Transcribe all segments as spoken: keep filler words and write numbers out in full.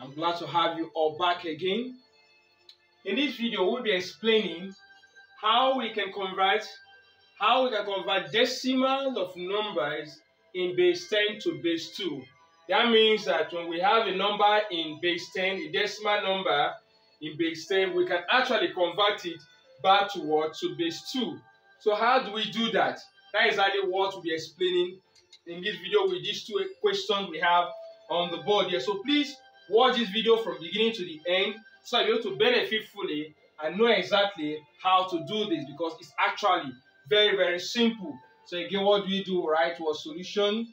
I'm glad to have you all back again. In this video, we'll be explaining how we can convert how we can convert decimals of numbers in base ten to base two. That means that when we have a number in base ten, a decimal number in base ten, we can actually convert it back to what? To base two. So how do we do that? That is exactly what we'll be explaining in this video with these two questions we have on the board here. So please watch this video from beginning to the end so you're able to benefit fully and know exactly how to do this, because it's actually very, very simple. So again, what do we do? Write what solution?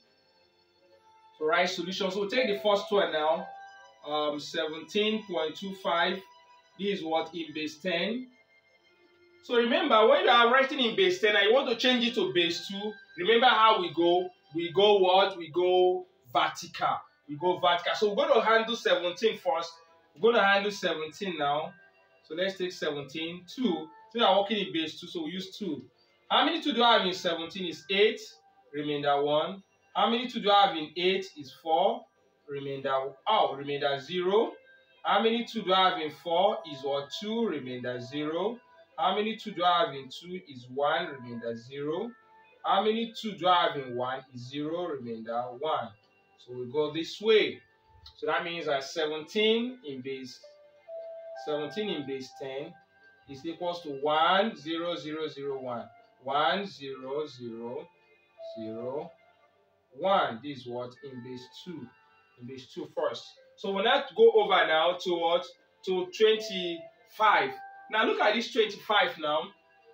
So write solution. So we'll take the first one now. Um, seventeen point two five. This is what in base ten. So remember, when you are writing in base ten and you want to change it to base two, remember how we go? We go what? We go vertical. We go vertical. So we're going to handle seventeen first. We're going to handle seventeen now. So let's take seventeen, two. So we are working in base two, so we use two. How many two do I have in seventeen? Is eight, remainder one. How many two do I have in eight? Is four, remainder, oh, remainder zero. How many two do I have in four? Is what? two, remainder zero. How many two do I have in two? Is one, remainder zero. How many two do I have in one? Is zero, remainder one. So we go this way. So that means that seventeen in base seventeen in base ten is equals to one, zero, zero, zero, one. one, zero, zero, zero, one. This is what? In base two. In base two first. So we'll now go over now to what? To twenty-five. Now look at this twenty-five now.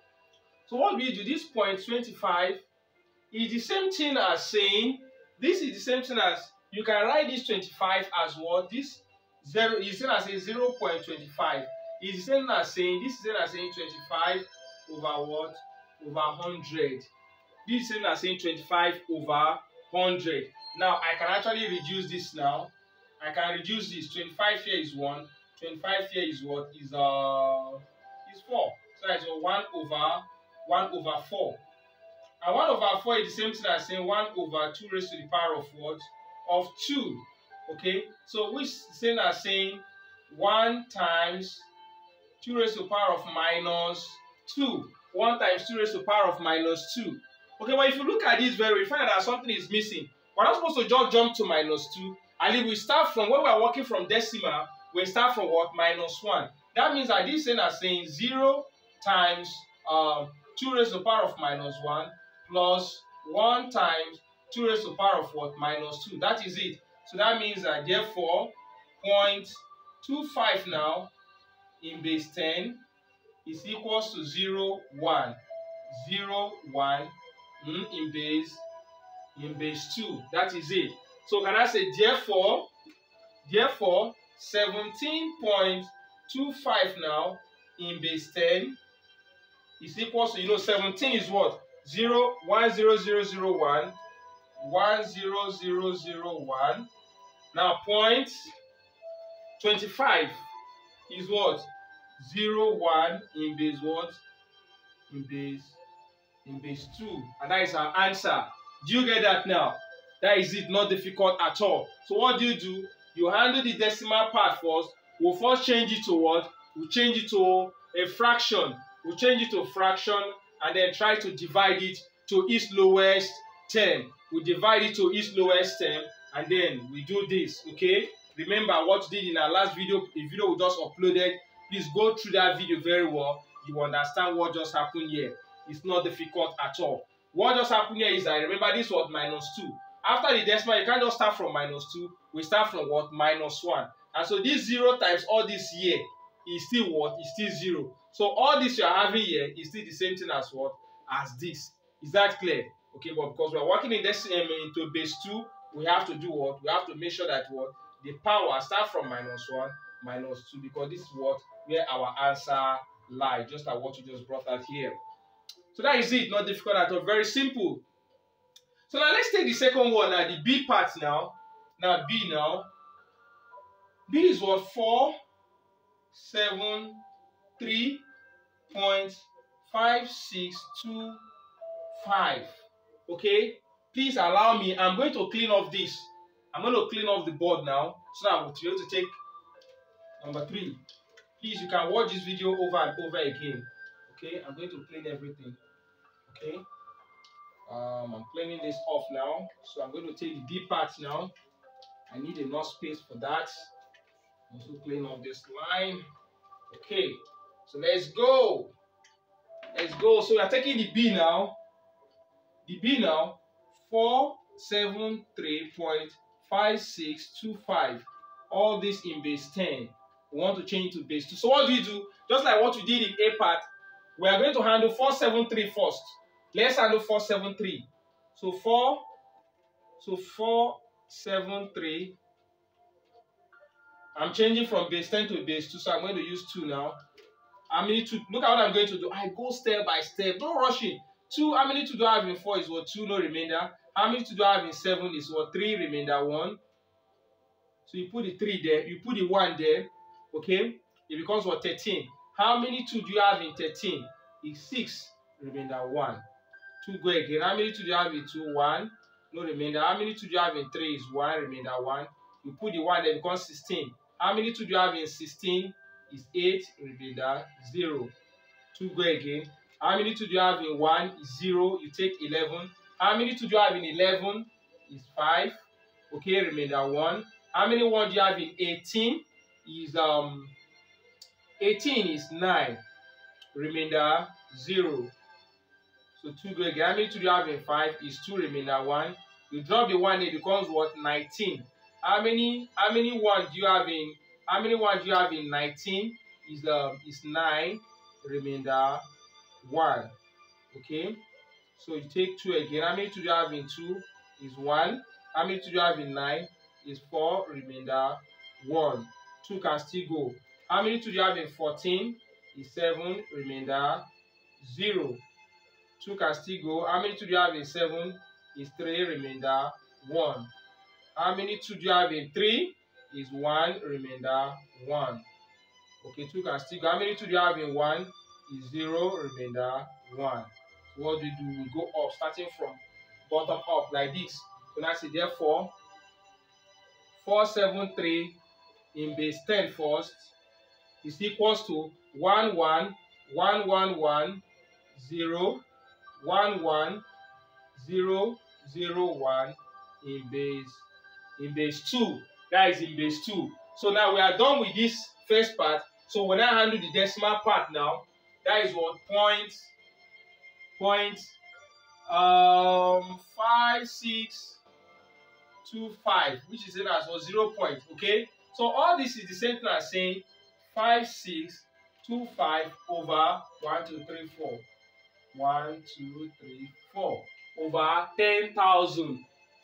So what we do, this point twenty-five is the same thing as saying, this is the same thing as, you can write this twenty-five as what? This zero is the same as saying zero point two five. It's the same as saying, this is the same as saying twenty-five over what? Over one hundred. This is the same as saying twenty-five over one hundred. Now I can actually reduce this now. I can reduce this. twenty-five here is one. twenty-five here is what? Is uh is four. So that's one over one over four. And one over four is the same thing as saying one over two raised to the power of what? Of two. Okay? So which is the same as saying one times two raised to the power of minus two. one times two raised to the power of minus two. Okay, but if you look at this very, we find that something is missing. We're not supposed to just jump to minus two. And if we start from, when we are working from decimal, we start from what? Minus one. That means that this thing is saying zero times uh, two raised to the power of minus one plus one times two raised to the power of what? Minus two. That is it. So that means that therefore zero point two five now in base ten is equals to zero, one. zero, one mm, in base in base two. That is it. So can I say therefore, therefore seventeen point two five now in base ten is equals to, you know, seventeen is what? zero, one, zero, zero, zero, one. one, zero, zero, zero, one. Now point twenty-five is what? zero, one in base what? In base in base two. And that is our answer. Do you get that now? That is it, not difficult at all. So what do you do? You handle the decimal part first. We'll first change it to what? We'll change it to a fraction. We'll change it to a fraction and then try to divide it to its lowest term. We divide it to its lowest term and then we do this, okay? Remember what we did in our last video, the video we just uploaded. Please go through that video very well. You understand what just happened here. It's not difficult at all. What just happened here is that, remember, this was minus two. After the decimal, you can't just start from minus two. We start from what? Minus one. And so this zero times all this here is still what? Is still zero. So all this you are having here is still the same thing as what? As this. Is that clear? Okay, but because we are working in this um, into base two, we have to do what? We have to make sure that what? The power start from minus one, minus two, because this is what? Where our answer lies. Just like what you just brought out here. So that is it. Not difficult at all. Very simple. So now let's take the second one now, the B part now. Now B now. B is what? four, seven, three point five six two five. Okay? Please allow me. I'm going to clean off this. I'm going to clean off the board now so that I will be able to take Number three. Please, you can watch this video over and over again. Okay, I'm going to clean everything. Okay, um, I'm cleaning this off now. So I'm going to take the D part now. I need enough space for that. Also clean off this line. Okay, so let's go. Let's go. So we are taking the B now. The B now, four seven three point five six two five. All this in base ten. We want to change it to base two. So what do we do? Just like what we did in A part, we are going to handle four seven three first. Let's handle four seven three. So four, so four seven three. I'm changing from base ten to base two, so I'm going to use two now. How many two? Look at what I'm going to do. I go step by step. Don't rush in. Two, how many two do I have in four is what? Two, no remainder. How many two do I have in seven is what? Three, remainder one. So you put the three there, you put the one there, okay? It becomes what? thirteen. How many two do you have in thirteen? Is six, remainder one. Two, go again. How many two do you have in two? One, no remainder. How many two do you have in three? Is one, remainder one. You put the one there, it becomes sixteen. How many two do you have in sixteen? Is eight, remainder zero. Two, go again. How many two do you have in one? Is zero. You take eleven. How many two do you have in eleven? Is five. Okay, remainder one. How many one do you have in eighteen? Is um eighteen is nine. Remainder zero. So two, go again. How many two do you have in five? Is two, remainder one. You drop the one, it becomes what? nineteen. How many how many one do you have in how many one do you have in nineteen? Is um is nine, remainder one. Okay, so you take two again. How many two do you have in two? Is one. How many two do you have in nine? Is four, remainder one. Two can still go. How many two do you have in fourteen? Is seven, remainder zero. Two can still go. How many two do you have in seven? Is three, remainder one. How many two do you have in three? Is one, remainder one. Okay, two can still go. How many two do you have in one? Is zero, remainder one. So what do we do? We go up, starting from bottom up like this. So now say therefore, four seven three in base ten first is equals to one one one one one zero one one zero zero one in base in base two. That is in base two. So now we are done with this first part. So when I handle the decimal part now, that is what point point um five six two five, which is in as well zero point. Okay, so all this is the same thing as saying five six two five over one two three four one two three four over ten thousand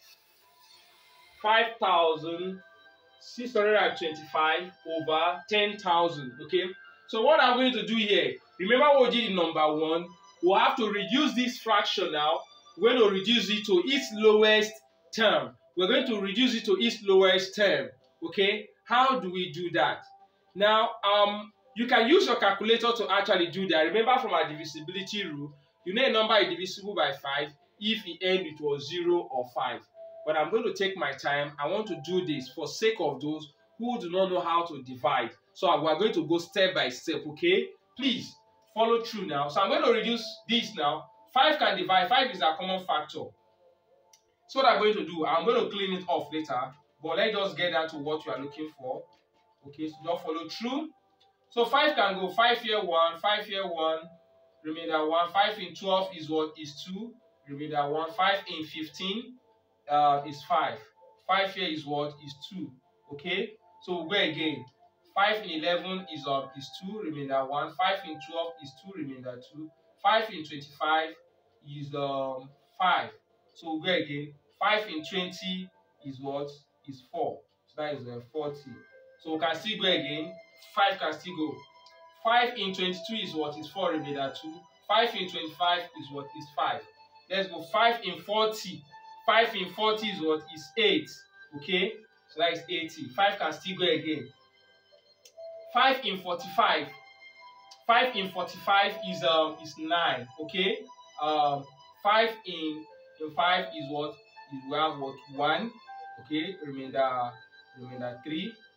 five thousand six hundred twenty-five over ten thousand. Okay, so what I'm going to do here, remember what we did in number one, we'll have to reduce this fraction now. We're going to reduce it to its lowest term. We're going to reduce it to its lowest term. Okay, how do we do that? Now, um, you can use your calculator to actually do that. Remember from our divisibility rule, you know a number is divisible by five if the end it was zero or five. But I'm going to take my time. I want to do this for sake of those who do not know how to divide. So we're going to go step by step, okay? Please follow through now. So I'm going to reduce this now. five can divide. five is a common factor. So what I'm going to do, I'm going to clean it off later. But let's just get down to what you are looking for. Okay, so just follow through. So five can go. five here, one. five here, one. Remainder one. five in twelve is what? Is two. Remainder one. five in fifteen uh, is five. five here is what? Is two. Okay, so we'll go again. five in eleven is um, is two. Remainder one. five in twelve is two. Remainder two. five in twenty-five is um, five. So we'll go again. five in twenty is what? Is four. So that is uh, forty. So we can still go again. five can still go. five in twenty-two is what? Is four, remainder two. five in twenty-five is what? Is five. Let's go. five in forty. five in forty is what? Is eight. Okay? So that is eighty. five can still go again. five in forty-five. five in forty-five is um is nine. Okay? Um five in in five is what? Is we have what? one. Okay? Remainder remainder three.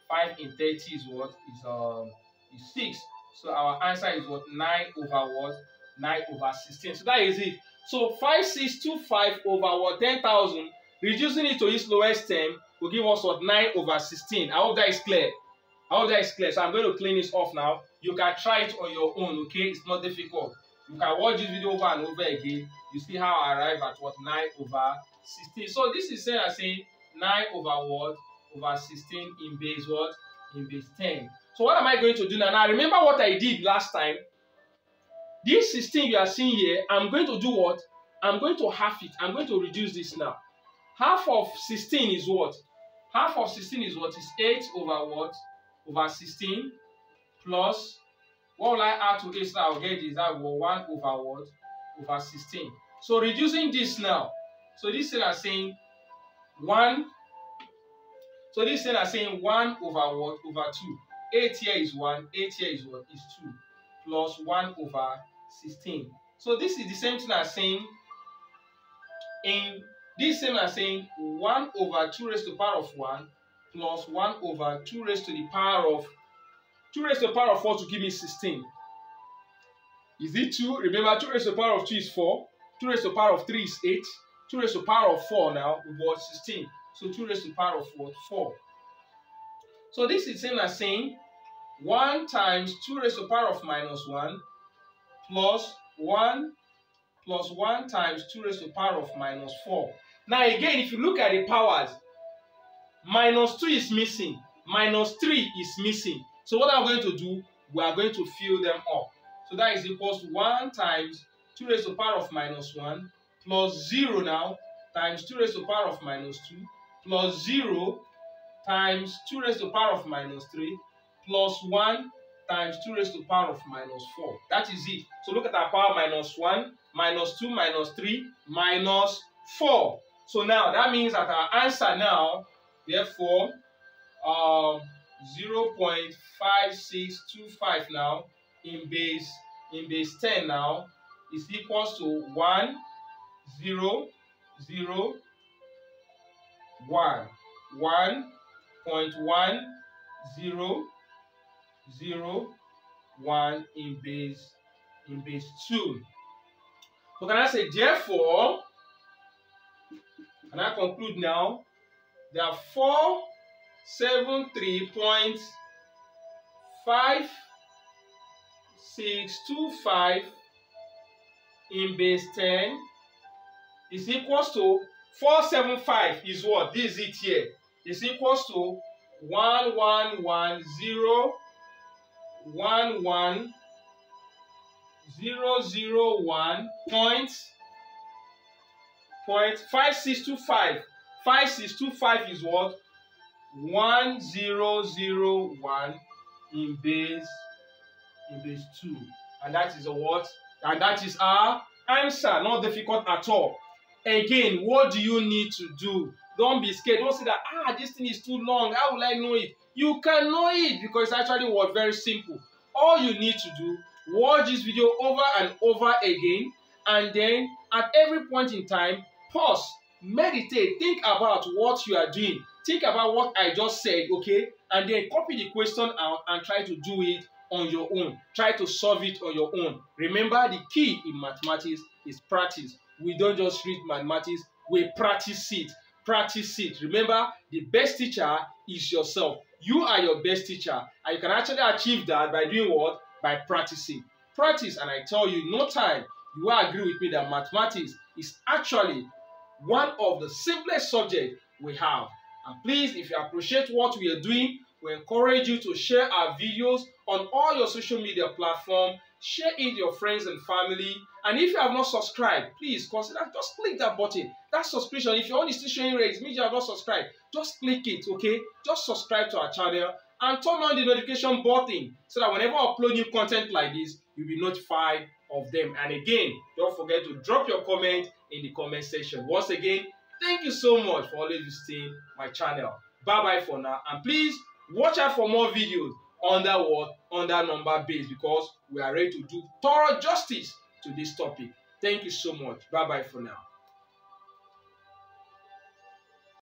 five in thirty is what? Is um is six. So our answer is what? nine over what? nine over sixteen. So that is it. So five six two five over what? ten thousand. Reducing it to its lowest term will give us what? nine over sixteen. I hope that is clear. I hope that is clear. So I'm going to clean this off now. You can try it on your own, okay? It's not difficult. You can watch this video over and over again. You see how I arrive at what? nine over sixteen. So this is saying I say nine over what? Over sixteen in base what? In base ten. So what am I going to do now? Now remember what I did last time. This sixteen you are seeing here, I'm going to do what? I'm going to half it. I'm going to reduce this now. Half of sixteen is what? Half of sixteen is what? Is eight over what? Over sixteen plus, what will I add to eight so I'll get this? That will one over what? Over sixteen. So reducing this now. So this thing are saying one. So this thing are saying one over what? Over two. eight here is one. eight here is what? Is two. Plus one over sixteen. So this is the same thing as saying in this same as saying one over two raised to the power of one plus one over two raised to the power of two raised to the power of four to give me sixteen. Is it two? Remember, two raised to the power of two is four. two raised to the power of three is eight. two raised to the power of four now we got sixteen. So two raised to the power of what? four. So this is the same as saying one times two raised to the power of minus one plus one plus one times two raised to the power of minus four. Now again, if you look at the powers, minus two is missing, minus three is missing. So what I'm going to do, we are going to fill them up. So that is equals to one times two raised to the power of minus one plus zero now times two raised to the power of minus two plus zero times two raised to the power of minus three plus one times two raised to the power of minus four. That is it. So look at our power: minus one, minus two, minus three, minus four. So now that means that our answer now, therefore, um, zero point five six two five now in base in base ten now is equals to one, zero, zero, one, one point one zero zero one in base in base two. So can I say therefore, and I conclude now, there are four seven three point five six two five in base ten is equals to four seven five is what? This is it here. Is equals to one one one zero one one zero zero one point point five six two five. Five six two five is what? One zero zero one in base in base two, and that is a what? And that is our answer. Not difficult at all. Again, what do you need to do? Don't be scared. Don't say that, ah, this thing is too long. How will I know it? You can know it because it's actually what? Very simple. All you need to do, watch this video over and over again, and then at every point in time, pause, meditate, think about what you are doing. Think about what I just said, okay? And then copy the question out and try to do it on your own. Try to solve it on your own. Remember, the key in mathematics is practice. We don't just read mathematics, we practice it. Practice it. Remember, the best teacher is yourself. You are your best teacher, and you can actually achieve that by doing what? By practicing. Practice, and I tell you, no time, you will agree with me that mathematics is actually one of the simplest subjects we have. And please, if you appreciate what we are doing, we encourage you to share our videos on all your social media platforms. Share it with your friends and family. And if you have not subscribed, please consider just click that button. That subscription, if your own is still showing red, it means you have not subscribed. Just click it, okay? Just subscribe to our channel and turn on the notification button so that whenever I upload new content like this, you'll be notified of them. And again, don't forget to drop your comment in the comment section. Once again, thank you so much for always visiting my channel. Bye bye for now, and please watch out for more videos under what? Under number base, because we are ready to do thorough justice to this topic. Thank you so much. Bye bye for now.